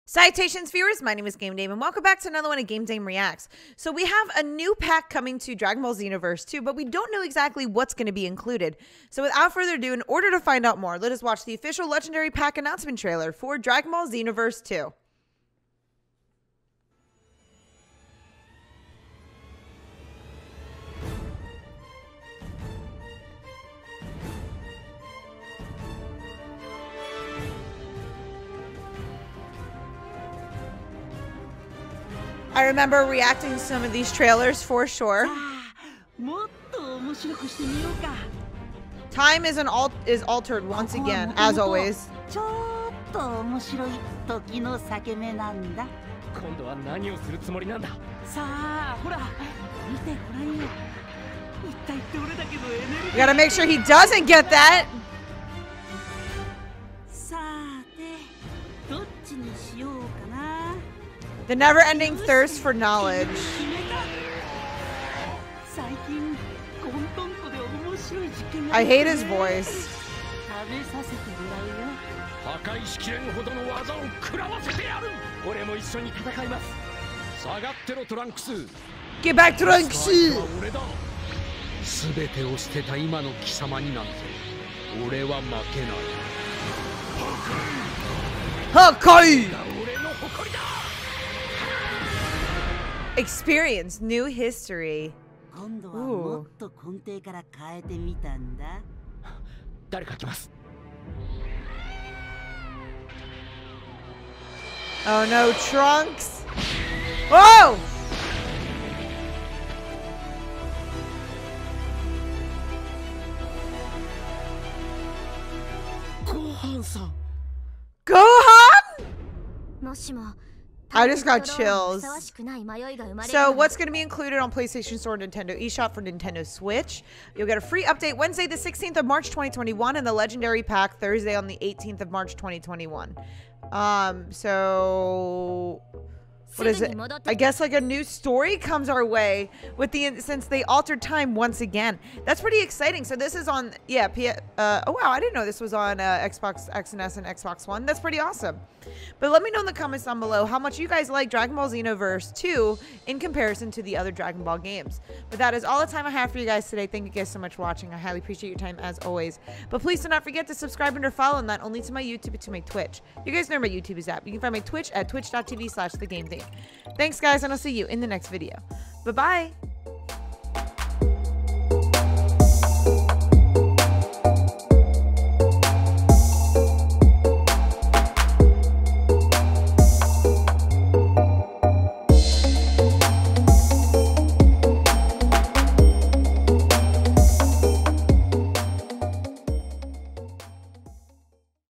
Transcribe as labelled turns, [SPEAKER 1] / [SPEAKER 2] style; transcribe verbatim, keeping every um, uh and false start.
[SPEAKER 1] Salutations viewers, my name is Game Dame and welcome back to another one of Game Dame Reacts. So we have a new pack coming to Dragon Ball Xenoverse two, but we don't know exactly what's going to be included. So without further ado, in order to find out more, let us watch the official Legendary Pack announcement trailer for Dragon Ball Xenoverse two. I remember reacting to some of these trailers for sure. Time is an alt is altered once again, as always. We gotta make sure he doesn't get that. The never-ending thirst for knowledge. I hate his voice. Get back, Trunks! Hakai! Experience new history. Ooh. Oh no, Trunks! Whoa! Gohan-san! Gohan?! I just got chills. So what's going to be included on PlayStation Store and Nintendo eShop for Nintendo Switch? You'll get a free update Wednesday the sixteenth of March twenty twenty-one and the Legendary Pack Thursday on the eighteenth of March twenty twenty-one. Um, so... What is it? I guess like a new story comes our way with the since they altered time once again. That's pretty exciting. So this is on yeah. P uh, oh wow, I didn't know this was on uh, Xbox X and S and Xbox One. That's pretty awesome. But let me know in the comments down below how much you guys like Dragon Ball Xenoverse two in comparison to the other Dragon Ball games. But that is all the time I have for you guys today. Thank you guys so much for watching. I highly appreciate your time as always. But please do not forget to subscribe and or follow not only to my YouTube but to my Twitch. You guys know where my YouTube is at. You can find my Twitch at twitch dot t v slash the game dame. Thanks guys, and I'll see you in the next video. Bye bye.